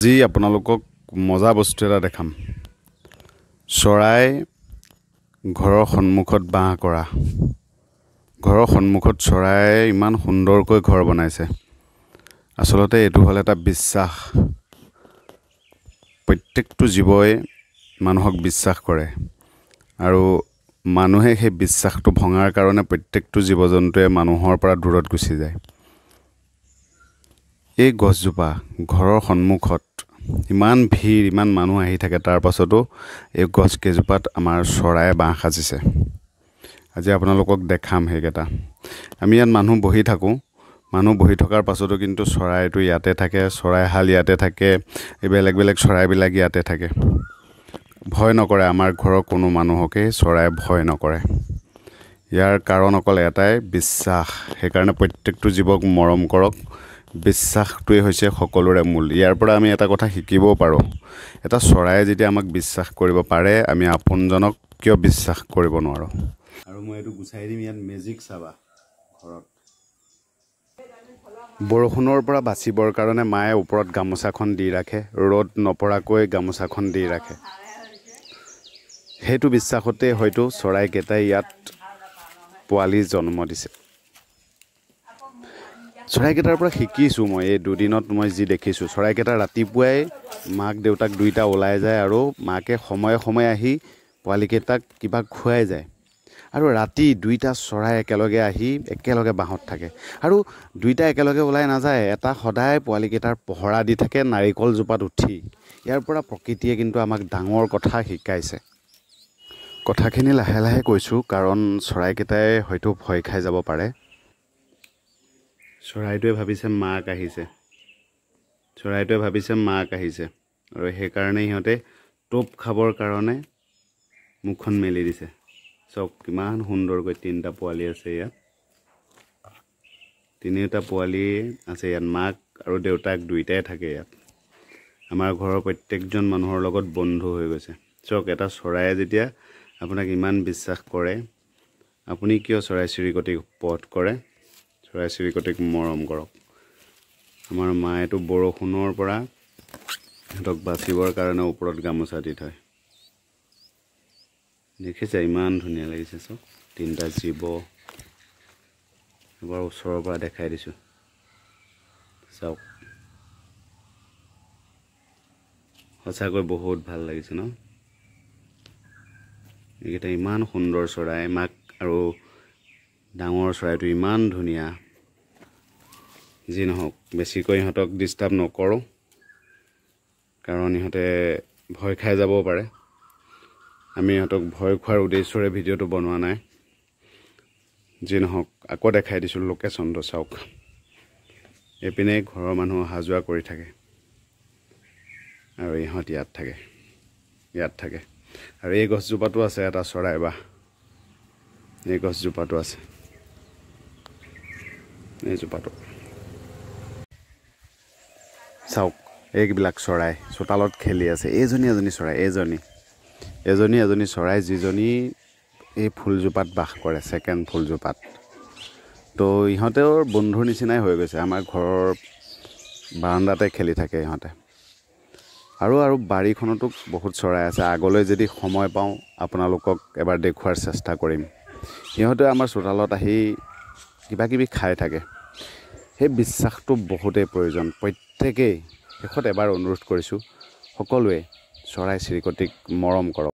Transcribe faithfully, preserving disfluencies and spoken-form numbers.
আজি আপোনালোকক মজা বস্তু এটা দেখাম চৰাই ঘৰৰ সন্মুখত বাহ কৰা ঘৰৰ সন্মুখত চৰাই ইমান সুন্দৰকৈ ঘৰ বনাইছে আসলতে এটো হল এটা বিশ্বাস প্ৰত্যেকটো জীৱই মানুহক বিশ্বাস কৰে আৰু মানুহে সেই বিশ্বাসটো ভঙাৰ কাৰণে প্ৰত্যেকটো জীৱজন্তুৱে মানুহৰ পৰা দূৰত গুচি যায় এই গছজোপা ঘৰৰ সন্মুখত ইমান ভিৰ ইমান মানুহ আহি থাকে তাৰ পাছতো এই গছ কেজোপাত আমাৰ চৰাই বাহ সাজিছে আজি আপোনালোকক দেখাম হেকেটা আমি ইয়াত মানুহ বহি থাকো মানুহ বহি থকাৰ পাছতো কিন্তু চৰাইটো ইয়াতে থাকে চৰাই হাল ইয়াতে থাকে এই বেলেগ বেলেগ চৰাইবিলাক ইয়াতে থাকে ভয় নকৰে আমাৰ ঘৰৰ কোনো মানুহকে চৰাই ভয় নকৰে ইয়াৰ কাৰণ অকল এটাই বিশ্বাস সেইকাৰণে প্ৰত্যেকটো জীৱক মৰম কৰক বিশ্বাসটোই হৈছে সকলোৰে মূল ইয়াৰ পৰা আমি এটা কথা শিকিব পাৰো এটা চৰাই যেতিয়া আমাক বিশ্বাস কৰিব পাৰে আমি আপোনজনক কিয় বিশ্বাস কৰিব নোৱাৰো আৰু মই এটো গুছাই দিম ইয়াত মেজিক চাবা ঘৰত বৰষুণৰ পৰা বাচিবৰ কাৰণে মায়ে ওপৰত গামোচাখন দি ৰাখে ৰ'দ নপৰাকৈ গামোচাখন দি ৰাখে হেতু বিশ্বাসতে হয়তো চৰাই কেটাই ইয়াত পোৱালি জন্ম দিছে চৰাই কেটাৰ পৰা শিকিছো মই এই দুদিনত মই যি দেখিছো চৰাই কেটা ৰাতিপুৱাই মাক দেউতাক দুইটা ওলাই যায় আৰু মাকে সময় সময় আহি পোৱালি কেটাক কিবা খুৱাই যায় আৰু ৰাতি দুইটা চৰাই একেলগে আহি একেলগে বাহত থাকে আৰু দুইটা একেলগে ওলাই না যায় এটা সদায় পোৱালি কেটাৰ পহৰা দি থাকে নাৰিকল জোপাত উঠি ইয়াৰ পৰা প্ৰকৃতিয়ে কিন্তু আমাক ডাঙৰ কথা শিকাইছে কথাখিনি লাহে লাহে কৈছো কাৰণ চৰাই কেটাই হয়তো ভয় খাই যাব পাৰে চৰাইটোৱে ভাবিছে মাক আহিছে চৰাইটোৱে ভাবিছে মাক আহিছে আৰু সেই কাৰণে ইহঁতে টপ খাবৰ কাৰণে মুখখন মেলি দিছে সব কিমান সুন্দৰকৈ তিনটা পোৱালি আছে ইয়াত তিনিটা পোৱালি আছে ইয়াত মাক আৰু দেউতাক দুইটাই থাকে ইয়াত আমাৰ ঘৰৰ প্ৰত্যেকজন মানুহৰ লগত বন্ধু হৈ গৈছে চক এটা চৰাই যেতিয়া আপোনাক ইমান বিশ্বাস কৰে আপুনি কিয় চৰাই চিৰিকটিক পথ কৰে চৰাই চিৰিকটিক মৰম কৰক আমাৰ মায়েটো বৰষুণৰ পৰা হেতক বাচিবৰ কাৰণে ওপৰত গামোচা দি থয় দেখিছে ইমান ধুনীয়া লাগিছে সব তিনটা জীৱ এবাৰ ওচৰৰ পৰা দেখাই দিছো চাওক সঁচাকৈ বহুত ভাল লাগিছে ন এইটা ইমান সুন্দৰ চৰাই মাক আৰু ডাঙৰ চৰাইটো ইমান ধুনীয়া যি নহওক বেছিকৈ ইহঁতক ডিস্টার্ব নকৰো কাৰণ ইহঁতে ভয় খাই যাব পাৰে আমি ইহঁতক ভয় খোৱাৰ উদ্দেশ্যৰে ভিডিওটো বনোৱা নাই যি নহওক আকৌ দেখাই দিছো লোকেশনটো চাওক এপিনে ঘৰৰ মানুহ হাজোৱা কৰি থাকে আৰু ইহঁত ইয়াত থাকে ইয়াত থাকে আৰু এই গছজোপাটো আছে এটা চৰাই বাহ এই গছজোপাটো আছে এই জোপাটো চাওক এইবিলাক চৰাই চোতালত খেলি আছে এইজনী এজনী চৰাই এইজনী এজনী এজনী চৰাই যিজনী এই ফুলজোপাত বাস কৰে সেকেন্ড ফুলজোপাত তো ইহঁতেও বন্ধুৰ নিচিনাই হৈ গৈছে আমাৰ ঘৰৰ বাৰান্দাতে খেলি থাকে ইহঁতে আৰু আৰু বাৰীখনতো বহুত চৰাই আছে আগলৈ যদি সময় পাওঁ আপোনালোকক এবাৰ দেখুৱাৰ চেষ্টা কৰিম ইহঁতে আমাৰ চোতালত আহি কিবা কিবি খাই থাকে সেই বিশ্বাসটো বহুতেই প্ৰয়োজন প্ৰত্যেকই শেষত এবাৰ অনুৰোধ কৰিছো সকলোৱে চৰাই চিৰিকটিক মৰম কৰক